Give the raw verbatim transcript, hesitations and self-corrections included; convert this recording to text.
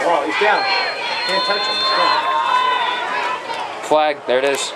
Oh, he's down. Can't touch him. He's down. Flag. There it is.